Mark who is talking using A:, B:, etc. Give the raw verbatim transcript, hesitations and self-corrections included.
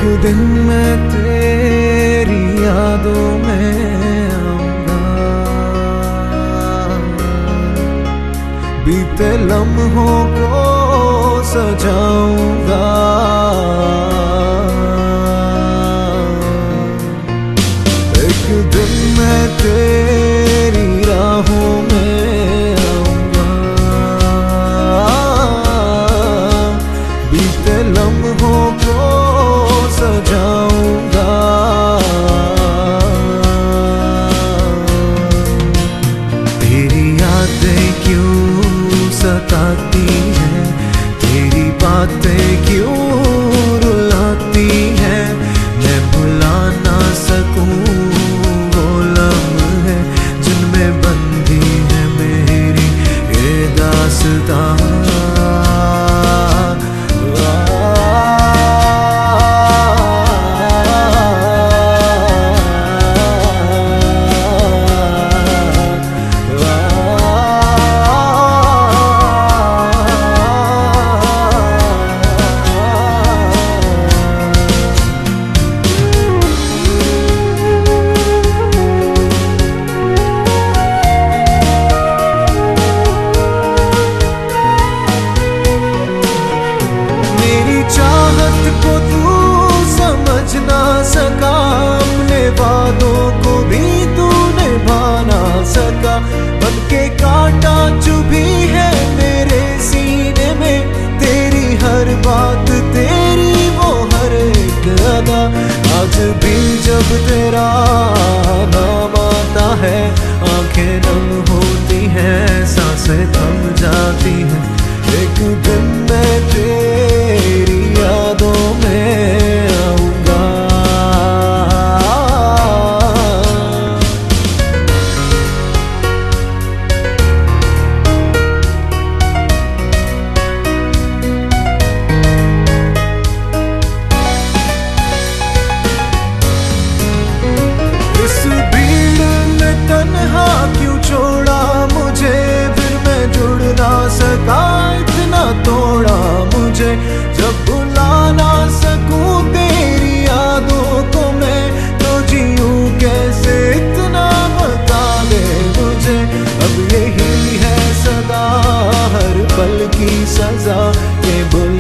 A: दिन मैं तेरी यादों में आऊंगा, बीते लम्हों को सजाऊंगा। एक दिन मैं तेरी राहों में आऊंगा, बीते लम्हों को सजाऊंगा। तेरी यादें क्यों सताती हैं, तेरी बातें क्यों रुलाती हैं। मैं भुला ना सकूं वो लम्हे जिनमें बंधी है मेरी ये दास्तां। चाहत को तू समझ ना सका, अपने वादों को भी तू निभा ना सका। बन के कांटा चुभी है मेरे सीने में, तेरी हर बात तेरी वो हर एक अदा। आज भी जब तेरा नाम आता है, आंखें नम होती हैं, सांसें थम जाती हैं। एक दिन मैं तेरी यादों में आऊंगा। इस भीड़ में तन्हा क्यों छोड़ा मुझे, फिर मैं जुड़ ना सका, इतना तोड़ा मुझे। जब भुला ना सकूं तेरी यादों को मैं, तो जीऊं कैसे इतना बता दे मुझे। अब यही है सदा हर पल की सजा, ये